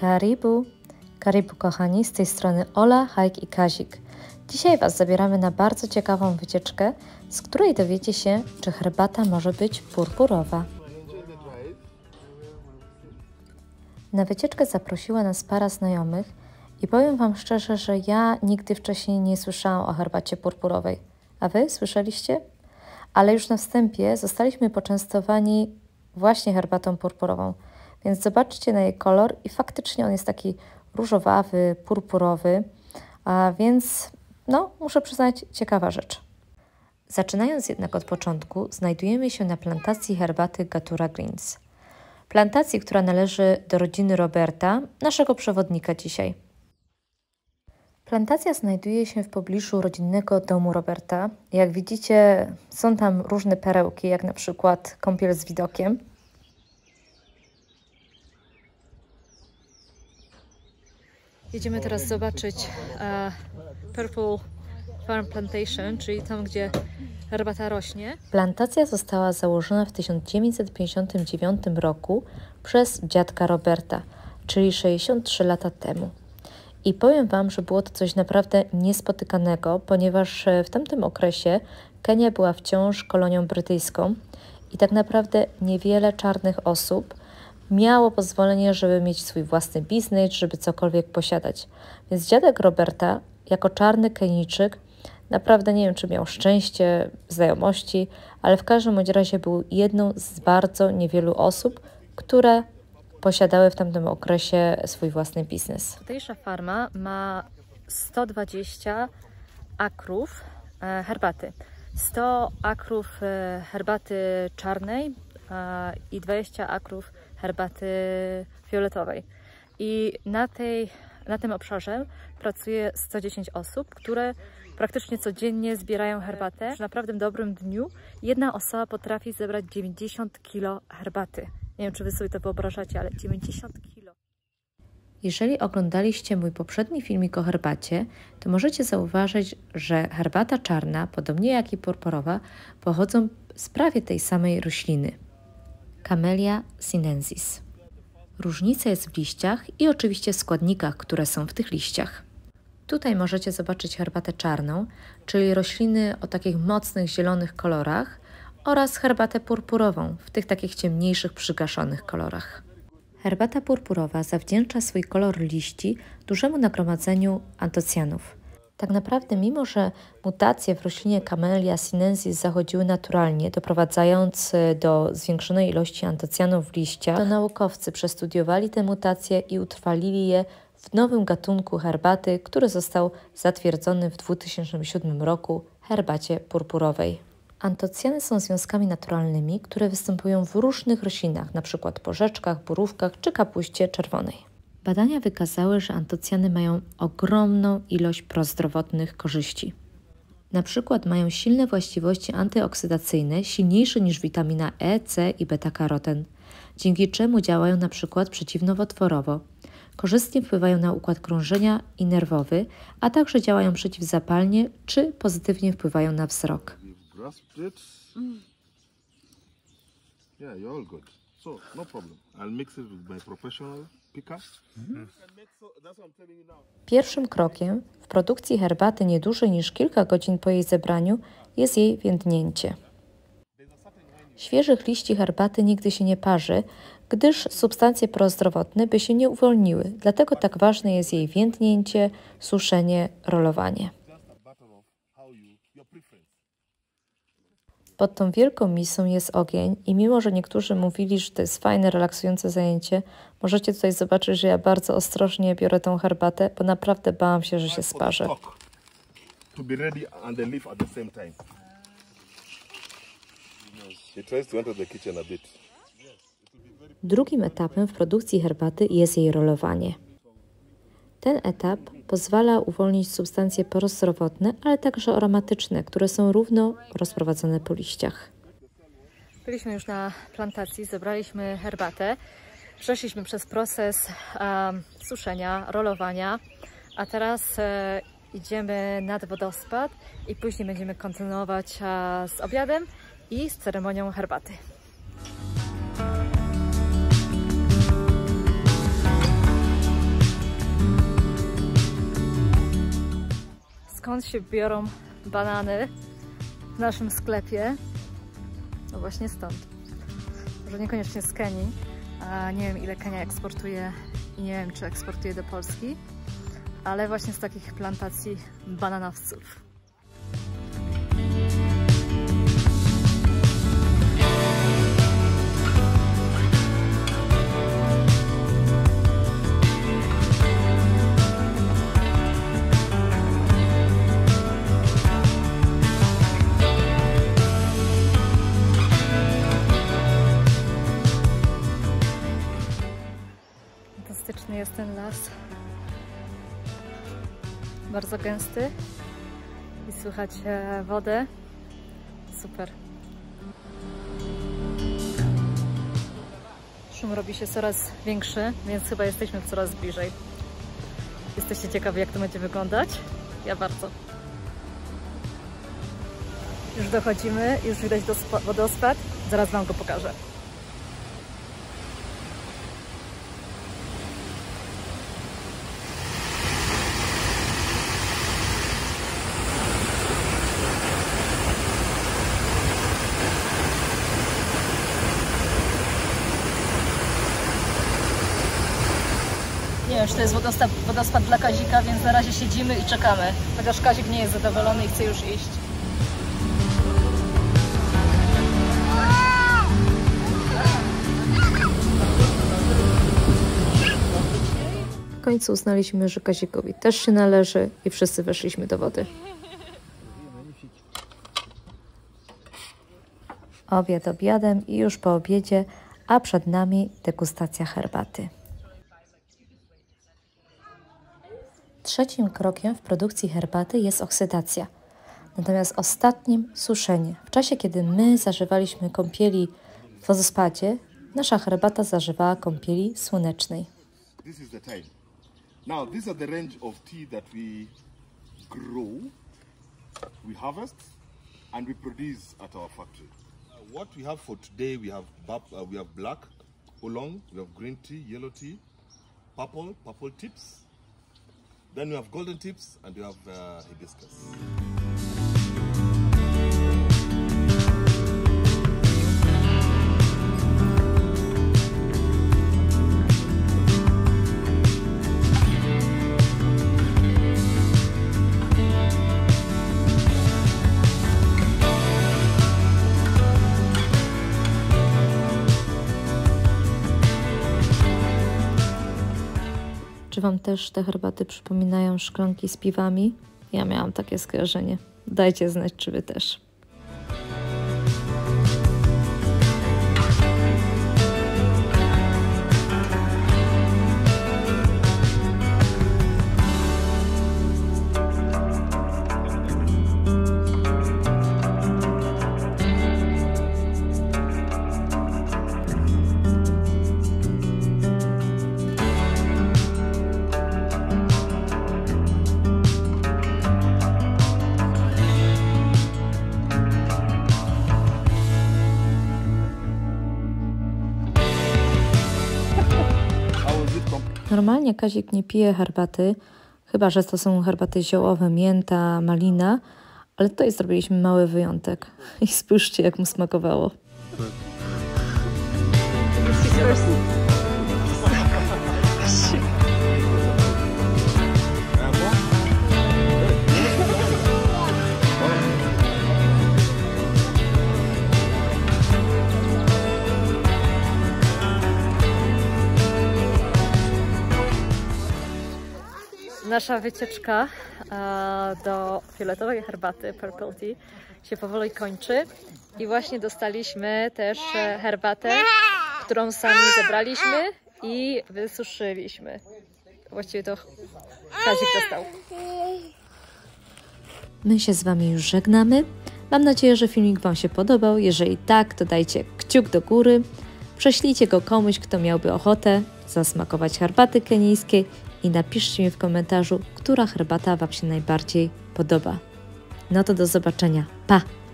Karibu! Karibu kochani, z tej strony Ola, Hajk i Kazik. Dzisiaj Was zabieramy na bardzo ciekawą wycieczkę, z której dowiecie się, czy herbata może być purpurowa. Na wycieczkę zaprosiła nas para znajomych i powiem Wam szczerze, że ja nigdy wcześniej nie słyszałam o herbacie purpurowej. A Wy słyszeliście? Ale już na wstępie zostaliśmy poczęstowani właśnie herbatą purpurową. Więc zobaczcie na jej kolor i faktycznie on jest taki różowawy, purpurowy, a więc muszę przyznać, ciekawa rzecz. Zaczynając jednak od początku, znajdujemy się na plantacji herbaty Gatura Greens. Plantacji, która należy do rodziny Roberta, naszego przewodnika dzisiaj. Plantacja znajduje się w pobliżu rodzinnego domu Roberta. Jak widzicie, są tam różne perełki, jak na przykład kąpiel z widokiem. Jedziemy teraz zobaczyć Purple Farm Plantation, czyli tam, gdzie herbata rośnie. Plantacja została założona w 1959 roku przez dziadka Roberta, czyli 63 lata temu. I powiem Wam, że było to coś naprawdę niespotykanego, ponieważ w tamtym okresie Kenia była wciąż kolonią brytyjską i tak naprawdę niewiele czarnych osób miało pozwolenie, żeby mieć swój własny biznes, żeby cokolwiek posiadać. Więc dziadek Roberta, jako czarny Kenijczyk, naprawdę nie wiem, czy miał szczęście, znajomości, ale w każdym bądź razie był jedną z bardzo niewielu osób, które posiadały w tamtym okresie swój własny biznes. Tutejsza farma ma 120 akrów herbaty. 100 akrów herbaty czarnej i 20 akrów herbaty fioletowej. I na tym obszarze pracuje 110 osób, które praktycznie codziennie zbierają herbatę. Przy naprawdę dobrym dniu jedna osoba potrafi zebrać 90 kg herbaty. Nie wiem, czy Wy sobie to wyobrażacie, ale 90 kg. Jeżeli oglądaliście mój poprzedni filmik o herbacie, to możecie zauważyć, że herbata czarna, podobnie jak i purpurowa, pochodzą z prawie tej samej rośliny. Camellia sinensis. Różnica jest w liściach i oczywiście w składnikach, które są w tych liściach. Tutaj możecie zobaczyć herbatę czarną, czyli rośliny o takich mocnych zielonych kolorach, oraz herbatę purpurową w tych takich ciemniejszych, przygaszonych kolorach. Herbata purpurowa zawdzięcza swój kolor liści dużemu nagromadzeniu antocjanów. Tak naprawdę, mimo że mutacje w roślinie Camellia sinensis zachodziły naturalnie, doprowadzając do zwiększonej ilości antocjanów w liściach, to naukowcy przestudiowali te mutacje i utrwalili je w nowym gatunku herbaty, który został zatwierdzony w 2007 roku, herbacie purpurowej. Antocjany są związkami naturalnymi, które występują w różnych roślinach, np. porzeczkach, borówkach czy kapuście czerwonej. Badania wykazały, że antocjany mają ogromną ilość prozdrowotnych korzyści. Na przykład mają silne właściwości antyoksydacyjne, silniejsze niż witamina E, C i beta-karoten, dzięki czemu działają na przykład przeciwnowotworowo. Korzystnie wpływają na układ krążenia i nerwowy, a także działają przeciwzapalnie czy pozytywnie wpływają na wzrok. Yeah, you're all good. So, no problem. I'll mix it with my professional picker. Pierwszym krokiem w produkcji herbaty nie dłużej niż kilka godzin po jej zebraniu jest jej więdnięcie. Świeżych liści herbaty nigdy się nie parzy, gdyż substancje prozdrowotne by się nie uwolniły. Dlatego tak ważne jest jej więdnięcie, suszenie, rolowanie. Pod tą wielką misą jest ogień i mimo, że niektórzy mówili, że to jest fajne, relaksujące zajęcie, możecie tutaj zobaczyć, że ja bardzo ostrożnie biorę tą herbatę, bo naprawdę bałam się, że się sparzę. Drugim etapem w produkcji herbaty jest jej rolowanie. Ten etap pozwala uwolnić substancje prozdrowotne, ale także aromatyczne, które są równo rozprowadzone po liściach. Byliśmy już na plantacji, zebraliśmy herbatę, przeszliśmy przez proces suszenia, rolowania, a teraz idziemy nad wodospad i później będziemy kontynuować z obiadem i z ceremonią herbaty. skąd się biorą banany w naszym sklepie? No właśnie stąd. Może niekoniecznie z Kenii. Nie wiem, ile Kenia eksportuje i nie wiem, czy eksportuje do Polski, ale właśnie z takich plantacji bananowców. Fantastyczny jest ten las. Bardzo gęsty i słychać wodę. Super. Szum robi się coraz większy, więc chyba jesteśmy coraz bliżej. Jesteście ciekawi, jak to będzie wyglądać? Ja bardzo. Już dochodzimy, już widać wodospad. Zaraz Wam go pokażę. Nie wiem, czy to jest wodospad dla Kazika, więc na razie siedzimy i czekamy. Chociaż Kazik nie jest zadowolony i chce już iść. W końcu uznaliśmy, że Kazikowi też się należy i wszyscy weszliśmy do wody. Obiad obiadem i już po obiedzie, a przed nami degustacja herbaty. Trzecim krokiem w produkcji herbaty jest oksydacja, natomiast ostatnim suszenie. W czasie, kiedy my zażywaliśmy kąpieli w wodospadzie, nasza herbata zażywała kąpieli słonecznej. This is the time. Now, these are the range of tea that we grow, we harvest, and we produce at our factory. What we have for today, we have black, oolong, we have green tea, yellow tea, purple tips. Then we have golden tips and we have hibiscus. Czy Wam też te herbaty przypominają szklanki z piwami? Ja miałam takie skojarzenie. Dajcie znać, czy Wy też. Normalnie Kazik nie pije herbaty, chyba że to są herbaty ziołowe, mięta, malina, ale tutaj zrobiliśmy mały wyjątek. I spójrzcie, jak mu smakowało. Nasza wycieczka do fioletowej herbaty Purple Tea się powoli kończy i właśnie dostaliśmy też herbatę, którą sami zebraliśmy i wysuszyliśmy. Właściwie to Kazik dostał. My się z Wami już żegnamy. Mam nadzieję, że filmik Wam się podobał. Jeżeli tak, to dajcie kciuk do góry. Prześlijcie go komuś, kto miałby ochotę zasmakować herbaty kenijskiej i napiszcie mi w komentarzu, która herbata Wam się najbardziej podoba. No to do zobaczenia. Pa!